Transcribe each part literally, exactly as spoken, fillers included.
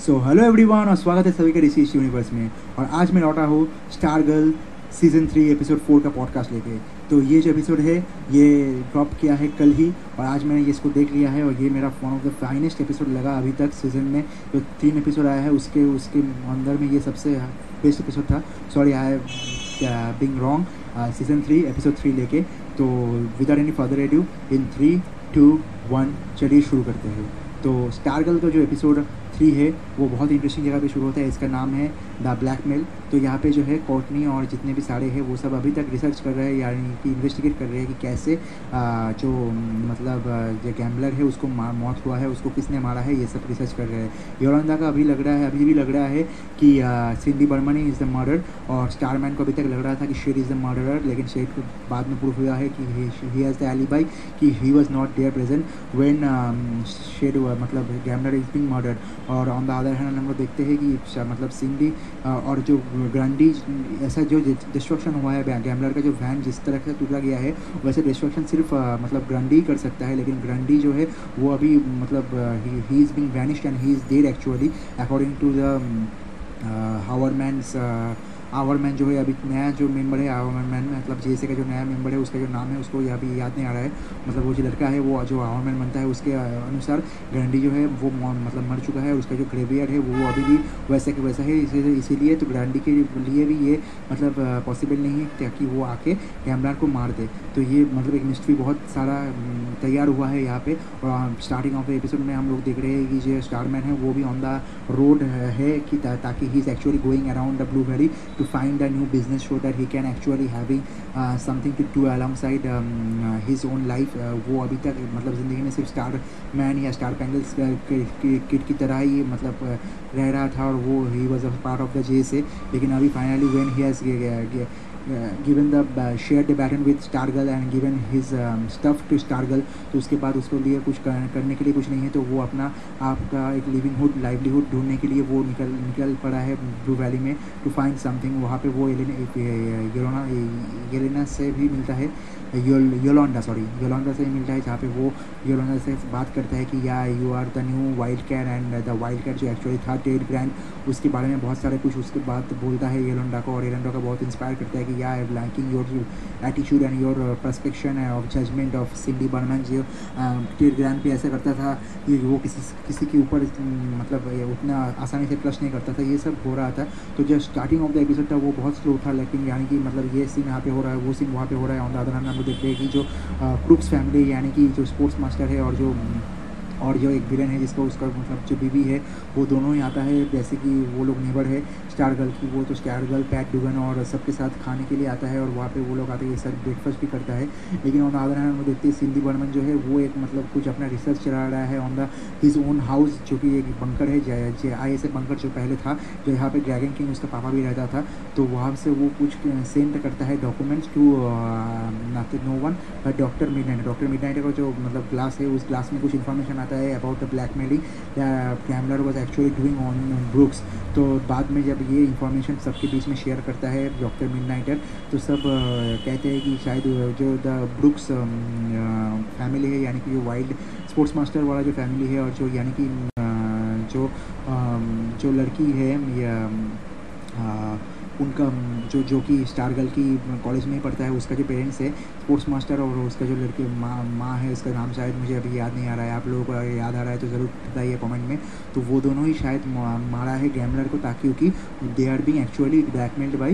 So hello everyone और स्वागत है सभी का ऋषि यूनिवर्स में। और आज मैं लौटा हूँ Stargirl season three episode four का पॉडकास्ट लेके। तो ये जो एपिसोड है ये ड्रॉप किया है कल ही और आज मैंने ये इसको देख लिया है और ये मेरा one of the finest episode लगा अभी तक सीज़न में। जो तीन एपिसोड आया है उसके उसके अंदर में ये सबसे बेस्ट एपिसोड था। Sorry I have being wrong. Season three episode three लेके तो without any further ado in three two one चलिए शुरू करते हैं। तो स्टार गर्ल का जो एपिसोड थ्री है वो बहुत इंटरेस्टिंग जगह पे शुरू होता है। इसका नाम है द ब्लैकमेल। तो यहाँ पे जो है कोर्टनी और जितने भी सारे हैं वो सब अभी तक रिसर्च कर रहे हैं यानी कि इन्वेस्टिगेट कर रहे हैं कि कैसे आ, जो मतलब जो गैम्बलर है उसको मौत हुआ है, उसको किसने मारा है, ये सब रिसर्च कर रहे हैं। योलंदा का अभी लग रहा है अभी भी लग रहा है कि Cindy Burman is the murder और स्टारमैन को अभी तक लग रहा था कि शेड इज़ द मर्डरर, लेकिन शेड को बाद में प्रूफ हुआ है कि ही हैज़ द एलिबाई कि he was not there present when Shade मतलब गैम्बलर इज बीइंग मर्डर्ड। और ऑन द अदर हैंड हम लोग देखते हैं कि मतलब सिंडी और जो ग्रंडी ऐसा जो डिस्ट्रक्शन हुआ है गैम्बलर का जो वैन जिस तरह से टूटा गया है वैसे डिस्ट्रक्शन सिर्फ मतलब ग्रंडी ही कर सकता है, लेकिन ग्रंडी जो है वो अभी मतलब he is being vanished and he is dead actually according to the Hourmans. Hourman जो है अभी नया जो मेंबर है आवरमैन मतलब जेसे का जो नया मेंबर है उसका जो नाम है उसको अभी याद नहीं आ रहा है। मतलब वो जो लड़का है वो जो आवरमैन बनता है उसके अनुसार ग्रैंडी जो है वो मतलब मर चुका है। उसका जो ग्रेवियर्ड है वो अभी भी वैसे के वैसा है। इसी इसीलिए तो ग्रैंडी के लिए भी ये मतलब पॉसिबल नहीं है ताकि वो आके गैम्बलर को मार दे। तो ये मतलब एक मिस्ट्री बहुत सारा तैयार हुआ है यहाँ पे। और स्टार्टिंग ऑफ द एपिसोड में हम लोग देख रहे हैं कि जो स्टारमैन है वो भी ऑन द रोड है कि ता, ताकि he is actually going around the Blue Valley to find a new business so that he can actually having uh, something to do alongside um, uh, his own life। uh, वो अभी तक मतलब ज़िंदगी में सिर्फ स्टार मैन या Star Spangled Kid की तरह ही मतलब uh, रह रहा था और वो he was a part of the JSA. लेकिन अभी finally when he has given the share the baton with Stargirl and given his stuff to Stargirl, तो उसके बाद उसको लिए कुछ करने के लिए कुछ नहीं है तो वो अपना आपका एक लिविंगहुड लाइवलीहुड ढूंढने के लिए वो निकल निकल पड़ा है ब्लू वैली में टू फाइंड समथिंग। वहाँ पे वो येलेना येलेना से भी मिलता है योल योलोंडा सॉरी योलोंडा से मिलता है जहाँ पे वो योलोंडा से बात करता है कि या you are the new Wildcat and the Wildcat जो एक्चुअली था डेड ग्रैंड उसके बारे में बहुत सारे कुछ उसके बाद बोलता है योलोंडा को। और योलोंडा को बहुत इंस्पायर करता है कि या I liking your attitude and your perception of judgement of Cindy Burman जो डेड ग्रैंड पे ऐसा करता था कि वो किसी किसी के ऊपर मतलब उतना आसानी से ट्रस्ट नहीं करता था। ये सब हो रहा था। तो जो स्टार्टिंग ऑफ द एपिसोड था वो बहुत स्लो था, लेकिन यानी कि मतलब ये सीन यहाँ पे हो रहा है वो सीन वहाँ पे हो रहा है। ऑन द अदर हैंड हम लोग देखते हैं कि जो क्रूक्स फैमिली यानी कि जो स्पोर्ट्स मास्टर है और जो और जो एक विलन है जिसका उसका मतलब जो बीवी है वो दोनों ही आता है। जैसे कि वो लोग नेबर है स्टार गर्ल की, वो तो स्टार गर्ल पैट डुगन और सबके साथ खाने के लिए आता है और वहाँ पे वो लोग आते हैं, ये सब ब्रेकफास्ट भी करता है। लेकिन ऑन द अदर हैंड हम देखते हैं सिंडी बर्मन जो है वो एक मतलब कुछ अपना रिसर्च चला रहा है on the his own house जो कि एक बंकर है आई एस ए बंकर जो पहले था जो यहाँ पे ड्रैगन किंग उसका पापा भी रहता था। तो वहाँ से वो कुछ सेंड करता है documents to no one but Doctor Midnight. Doctor Midnight का जो मतलब ग्लास है उस ग्लास में कुछ इन्फॉर्मेशन आता है about the blackmailing gambler was actually doing on Brooks. तो बाद में जब ये इन्फॉर्मेशन सबके बीच में शेयर करता है डॉक्टर मिडनाइटर तो सब uh, कहते हैं कि शायद जो द ब्रुक्स फैमिली है यानी कि जो वाइल्ड स्पोर्ट्स मास्टर वाला जो फैमिली है और जो यानी कि uh, जो uh, जो लड़की है या uh, उनका जो जो कि स्टार गर्ल की कॉलेज में ही पढ़ता है उसका जो पेरेंट्स है स्पोर्ट्स मास्टर और उसका जो लड़की माँ माँ है उसका नाम शायद मुझे अभी याद नहीं आ रहा है। आप लोगों को अगर याद आ रहा है तो ज़रूर बताइए कमेंट में। तो वो दोनों ही शायद मारा है गैम्बलर को ताकि क्योंकि they are being actually blackmailed by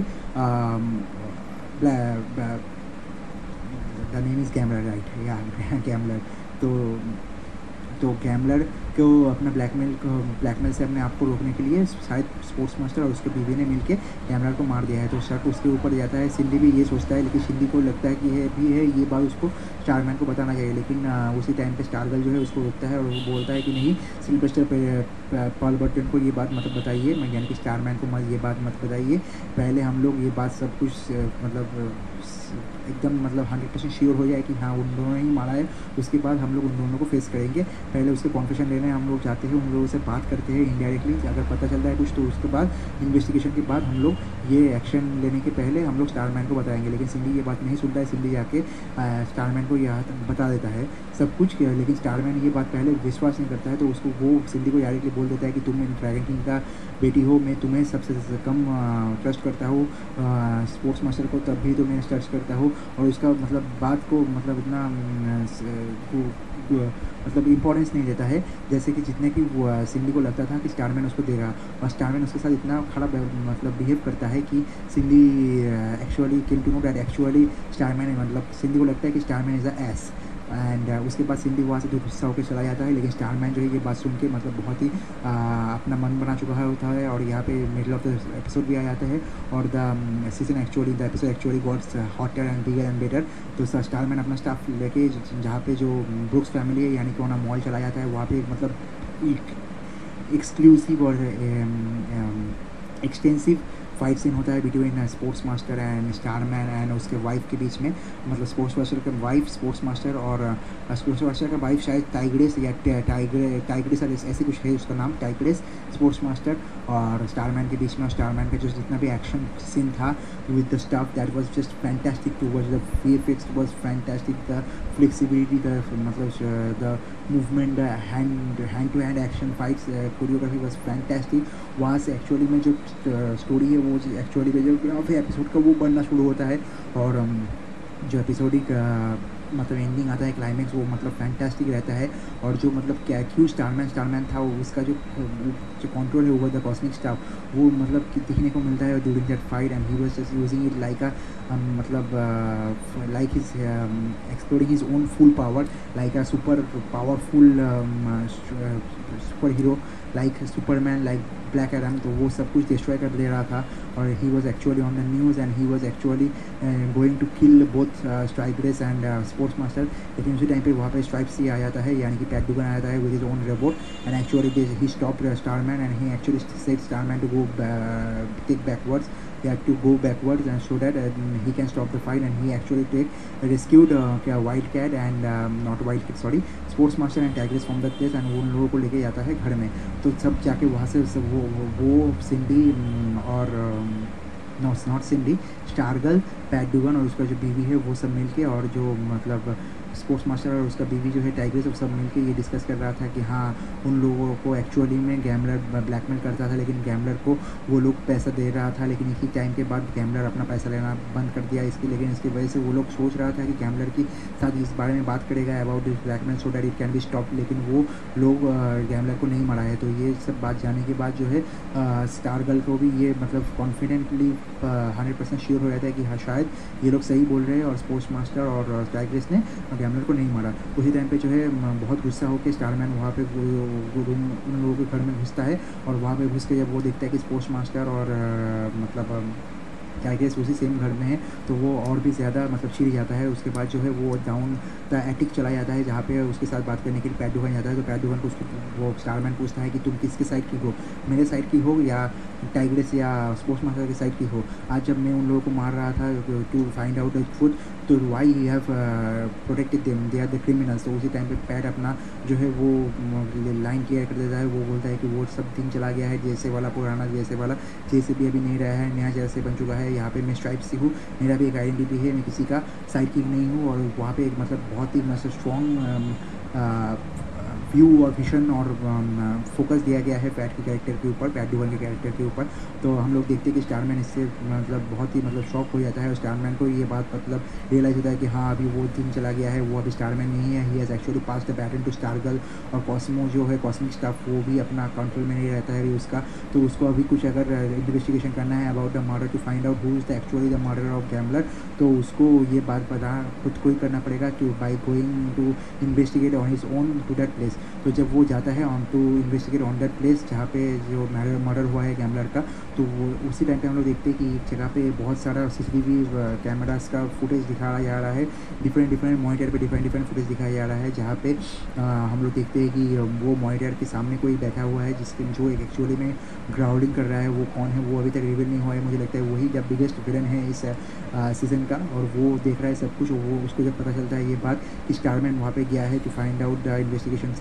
the name is gambler right या गैम्बलर। तो तो गैम्बलर को अपना ब्लैकमेल ब्लैकमेल से अपने आप को रोकने के लिए शायद स्पोर्ट्स मास्टर और उसके बीवी ने मिलके गैम्बलर को मार दिया है। तो शक उसके ऊपर जाता है। सिंडी भी ये सोचता है लेकिन सिंडी को लगता है कि ये भी है ये बात उसको स्टारमैन को बताना चाहिए। लेकिन उसी टाइम पे स्टार गर्ल जो है उसको रोकता है और वो बोलता है कि नहीं सिल्वेस्टर पॉल बर्टन को ये बात मत बताइए, मैं यानी कि स्टारमैन को मत ये बात मत बताइए। पहले हम लोग ये बात सब कुछ मतलब एकदम मतलब हंड्रेड परसेंट श्योर हो जाए कि हाँ उन दोनों ने ही मारा है, उसके बाद हम लोग उन दोनों को फेस करेंगे। पहले उसके कॉन्फेशन लेना में हम लोग जाते हैं, उन लोगों से बात करते हैं इनडायरेक्टली, अगर पता चलता है कुछ तो उसके बाद इन्वेस्टिगेशन के बाद हम लोग ये एक्शन लेने के पहले हम लोग स्टारमैन को बताएंगे। लेकिन सिंडी ये बात नहीं सुनता है, सिंडी जाके स्टारमैन को यहाँ बता देता है सब कुछ, लेकिन स्टारमैन ये बात पहले विश्वास नहीं करता है, तो उसको वो सिंडी को डायरेक्टली बोल देता है कि तुम ड्रैगन किंग का बेटी हो, मैं तुम्हें सबसे कम ट्रस्ट करता हूँ, स्पोर्ट्स मास्टर को तब भी तो मैं ट्रस्ट करता हूँ। और उसका मतलब बात को मतलब इतना मतलब इम्पोर्टेंस नहीं देता है जैसे कि जितने की वो सिंडी को लगता था कि स्टारमैन उसको देगा। और स्टारमैन उसके साथ इतना खराब मतलब बिहेव करता है कि Cindy actually came to know that actually Starman मतलब सिंडी को लगता है कि Starman is a S. And uh, उसके बाद सिंडी वहाँ से गुस्सा होकर चला जाता है, लेकिन स्टारमैन जो है ये बात सुन के मतलब बहुत ही uh, अपना मन बना चुका है होता है। और यहाँ पे मिडल ऑफ द एपिसोड भी आ जाता है और the season actually the episode actually gots hotter and bigger and better. तो स्टारमैन अपना स्टाफ लेके जहाँ पे जो ब्रुक्स फैमिली है यानी कि वहाँ मॉल चला जाता है, वहाँ पे मतलब एक्सक्लूसिव और एक्सटेंसिव फाइट सीन होता है between Sportsmaster and Starman and उसके वाइफ के बीच में। मतलब स्पोर्ट्स मास्टर का वाइफ स्पोर्ट्स मास्टर और स्पोर्ट्स मास्टर का वाइफ शायद टाइग्रेस या टाइगर टाइग्रेस ऐसे कुछ है उसका नाम, टाइग्रेस स्पोर्ट्स मास्टर और स्टारमैन के बीच में। और स्टारमैन का जो जितना भी एक्शन सीन था with the staff that was just fantastic to watch, the VFX was fantastic, the flexibility, the मतलब the movement, the hand hand to hand action fights choreography was fantastic. वहाँ से actually में जो story है वो actually में जो episode का वो बनना शुरू होता है। और जो एपिसोडिक मतलब एंडिंग आता है क्लाइमेक्स वो मतलब फैंटास्टिक रहता है। और जो मतलब क्या क्यों स्टारमैन स्टारमैन था वो उसका जो जो कंट्रोल है ओवर द कॉस्मिक स्टाफ वो मतलब दिखने को मिलता है during that fight. And he was just using it like a मतलब like his exploring his own full power, like a super powerful super hero like Superman, like Black Adam. तो वो सब कुछ डिस्ट्रॉय कर दे रहा था और he was actually on the news and he was actually going to kill both Tigress and Sportsmaster. लेकिन उसी टाइम पे वहाँ पे स्ट्राइप सी आ जाता है यानी कि पैट डुगन आ जाता है with his own robot and actually he stopped Starman and he actually said Starman to go take backwards, he had to go backwards and so that uh, he can stop the fight and he actually take uh, rescued uh, Wildcat and um, not Wildcat sorry Sportsmaster and Tigress from the place and वो उन लोगों को लेके जाता है घर में। तो सब जाके वहाँ से सब वो वो, वो सिंडी और no not Cindy Stargirl, Pat Dugan और उसका जो बीवी है वो सब मिलके और जो मतलब स्पोर्ट्स मास्टर और उसका बीवी जो है टाइग्रेस, सब मिलके ये डिस्कस कर रहा था कि हाँ उन लोगों को एक्चुअली में गैमलर ब्लैकमेल करता था लेकिन गैमलर को वो लोग पैसा दे रहा था। लेकिन इसी टाइम के बाद गैमलर अपना पैसा लेना बंद कर दिया इसकी, लेकिन इसकी वजह से वो लोग सोच रहा था कि गैमलर की साथ इस बारे में बात करेगा about this blackmail so that it can be stop, लेकिन वो लोग गैमलर को नहीं मरा है। तो ये सब बात जाने के बाद जो है स्टारगर्ल को भी ये मतलब कॉन्फिडेंटली हंड्रेड परसेंट श्योर हो जाता है कि हाँ शायद ये लोग सही बोल रहे हैं और स्पोर्ट्स मास्टर और टाइग्रेस ने गैमलर को नहीं मारा। उसी टाइम पे जो है बहुत गुस्सा होकर स्टारमैन वहाँ पे वो रूम उन लोगों के घर में घुसता है और वहाँ पे घुस के जब वो देखता है कि स्पोर्ट्स मास्टर और आ, मतलब टाइग्रेस उसी सेम घर में है तो वो और भी ज़्यादा मतलब चिढ़ जाता है। उसके बाद जो है वो डाउन द एटिक चला जाता है जहाँ पे उसके साथ बात करने के लिए पैट डुगन जाता है। तो पैट डुगन को उसको वो स्टारमैन पूछता है कि तुम किसके साइड की हो, मेरे साइड की हो या टाइग्रेस या स्पोर्ट्स मास्टर की साइड की हो। आज जब मैं उन लोगों को मार रहा था to find out the truth तो why you have protected them, they are the criminals. तो उसी टाइम पे पैट अपना जो है वो लाइन क्लियर कर देता है, वो बोलता है कि वो सब दिन चला गया है, जैसे वाला पुराना जैसे वाला जैसे भी अभी नहीं रहा है, नया जैसे बन चुका है। यहाँ पे मैं स्ट्राइप से हूँ, मेरा भी एक आइडेंटिटी है, मैं किसी का साइड किक नहीं हूँ। और वहाँ पे एक मतलब बहुत ही मतलब स्ट्रॉन्ग व्यू और विजन और फोकस दिया गया है पैट के कैरेक्टर के ऊपर, पैट डुगन के कैरेक्टर के ऊपर। तो हम लोग देखते हैं कि स्टारमैन इससे मतलब बहुत ही मतलब शॉक हो जाता है और स्टारमैन को ये बात मतलब रियलाइज़ होता है कि हाँ अभी वो दिन चला गया है, वो अभी स्टारमैन नहीं है, he has actually pass the baton to Stargirl. और कॉस्मो जो है कॉस्मिक स्टाफ वो भी अपना कंट्रोल में नहीं रहता है अभी उसका। तो उसको अभी कुछ अगर इन्वेस्टिगेशन करना है about the murder to find out who is the actually the murder of gambler, तो उसको ये बात पता खुद को ही करना पड़ेगा कि by going to investigate on his own to that place. तो जब वो जाता है on to investigate on that place जहाँ पे जो मर्डर मर्डर हुआ है गैमलर का, तो वो उसी टाइम पे हम लोग देखते हैं कि एक जगह पे बहुत सारा सीसीटीवी कैमरास का फुटेज दिखाया जा रहा है, डिफरेंट डिफरेंट मॉनिटर पे डिफरेंट डिफरेंट फुटेज दिखाया जा रहा है। जहाँ पे आ, हम लोग देखते हैं कि वो मॉनिटर के सामने कोई बैठा हुआ है जिसके जो एक एक्चुअली में ग्राउंडिंग कर रहा है, वो कौन है वो अभी तक रिवील नहीं हुआ है। मुझे लगता है वही द बिगेस्ट विलन है इस सीज़न का और वो देख रहा है सब कुछ। वो उसको जब पता चलता है ये बात कि स्टारमैन वहाँ पे गया है to find out the investigation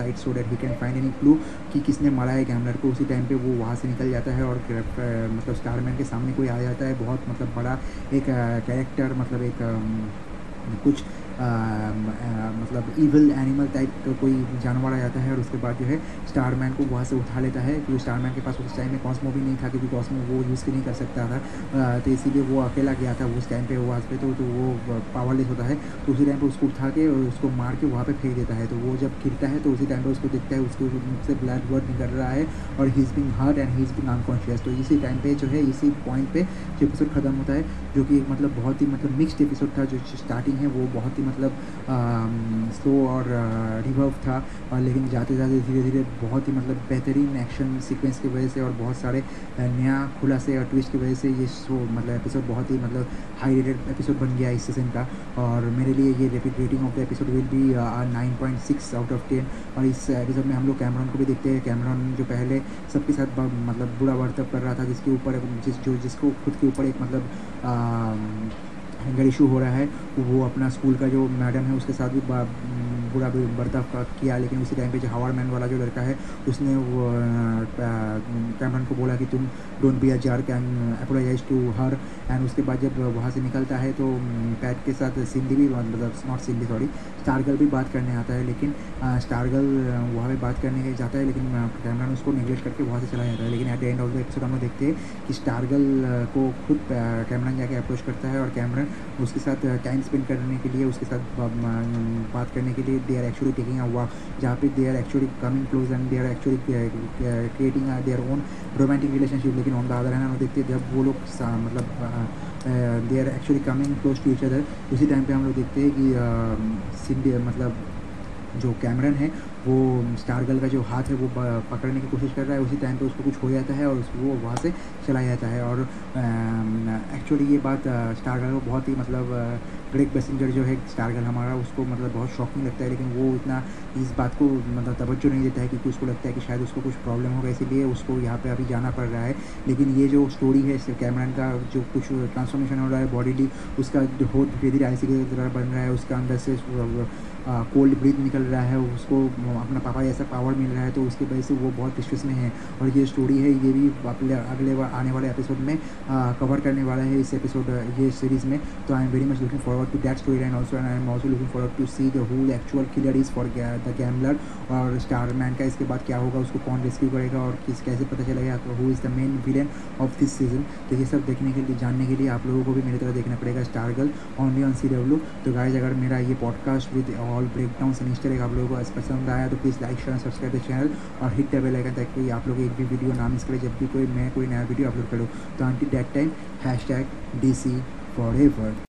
side so that he can find any clue कि किसने मारा है गैमलर को। उसी टाइम पे वो वहाँ से निकल जाता है और मतलब स्टारमैन के सामने कोई आ जाता है, बहुत मतलब बड़ा एक कैरेक्टर, मतलब एक कुछ आ, आ, मतलब इविल एनिमल टाइप का कोई जानवर आ जाता है और उसके बाद जो है स्टारमैन को वहाँ से उठा लेता है, क्योंकि स्टारमैन के पास उस टाइम में कॉस्मो भी नहीं था, क्योंकि कॉस्मो वो यूज़ नहीं कर सकता था, आ, तो इसीलिए वो अकेला गया था उस टाइम पे वहाँ पे, तो, तो वो पावरलेस होता है। तो उसी टाइम पे उसको उठा के और उसको मार के वहाँ पे फेंक देता है। तो वो जब गिरता है तो उसी टाइम पे उसको दिखता है उसको मुँह से ब्लड वर्ड निकल रहा है और he is being hurt and he is being unconscious. तो इसी टाइम पे जो है इसी पॉइंट पे जो एपिसोड ख़त्म होता है, जो कि एक मतलब बहुत ही मतलब मिक्स्ड एपिसोड था। जो स्टार्टिंग है वो बहुत ही मतलब स्लो और रिवर्व था, और लेकिन जाते जाते धीरे धीरे बहुत ही मतलब बेहतरीन एक्शन सीक्वेंस की वजह से और बहुत सारे नया खुलासे और ट्विस्ट की वजह से ये शो मतलब एपिसोड बहुत ही मतलब हाई रेटेड एपिसोड बन गया इस सीज़न का। और मेरे लिए ये rating of the episode will be nine point six out of ten. और इस एपिसोड में हम लोग कैमरॉन को भी देखते हैं। कैमरॉन जो पहले सबके साथ मतलब बुरा बर्ताव कर रहा था, जिसके ऊपर जिस जो जिसको खुद के ऊपर एक मतलब एंगर इशू हो रहा है, वो अपना स्कूल का जो मैडम है उसके साथ भी बुरा बर्ताव किया। लेकिन उसी टाइम पे जो हावर्ड मैन वाला जो लड़का है उसने वो कैमरॉन को बोला कि तुम don't be a jerk and apologise to her. And उसके बाद जब वहाँ से निकलता है तो पैट के साथ सिंधी भी मतलब नॉट सिंधी सॉरी स्टारगर्ल भी बात करने आता है, लेकिन स्टारगर्ल वहाँ पे बात करने जाता है, लेकिन कैमरॉन उसको नेगलेक्ट करके वहाँ से चला जाता है। लेकिन at the end of the episode हम लोग देखते हैं कि स्टारगर्ल को खुद कैमरॉन जाके अप्रोच करता है और कैमरॉन उसके साथ टाइम स्पेंड करने के लिए, उसके साथ बात करने के लिए they are actually taking a walk, जहाँ पे they are actually coming close and they are actually creating their own romantic relationship. लेकिन ऑन द अदर हैंड हम देखते हैं जब वो लोग मतलब they are actually coming close to each other, उसी टाइम पे हम लोग देखते हैं कि सिंधी मतलब जो कैमरॉन है वो स्टारगर्ल का जो हाथ है वो पकड़ने की कोशिश कर रहा है। उसी टाइम पे उसको कुछ हो जाता है और वो वहाँ से चला जाता है। और एक्चुअली ये बात स्टारगर्ल को बहुत ही मतलब ग्रेग बेसिंजर जो है स्टारगर्ल हमारा, उसको मतलब बहुत शॉकिंग लगता है, लेकिन वो इतना इस बात को मतलब तवज्जो नहीं देता है, क्योंकि उसको लगता है कि शायद उसको कुछ प्रॉब्लम होगा, इसीलिए उसको यहाँ पे अभी जाना पड़ रहा है। लेकिन ये जो स्टोरी है कैमरॉन का जो कुछ ट्रांसफॉर्मेशन हो रहा है बॉडीली, उसका जो हो धीरे धीरे आईसी की तरह बन रहा है, उसका अंदर से कोल्ड ब्रीथ निकल रहा है, उसको अपना पापा जैसा पावर मिल रहा है, तो उसकी वजह से वो बहुत डिस्ट्रेस में है। और ये स्टोरी है ये भी अगले अगले आने वाले एपिसोड में आ, कवर करने वाला है इस एपिसोड ये सीरीज़ में। तो I am very much looking forward to that story line also, and I am also looking forward to see the who actual killer is for the Gambler और Starman का इसके बाद क्या होगा, उसको कौन रेस्क्यू करेगा और किस कैसे पता चलेगा तो who is the main villain of this season. तो ये सब देखने के लिए जानने के लिए आप लोगों को भी मेरी तरह देखना पड़ेगा Stargirl only on C W. तो गाइज अगर मेरा ये podcast with all break down sinister एक आप लोगों को पसंद आया तो please like share subscribe the channel और हिट द बेल आइकन, ताकि आप लोग एक भी वीडियो ना मिस करें जब भी कोई मैं कोई नया वीडियो अपलोड करूँ। तो until that time hashtag D C for ever.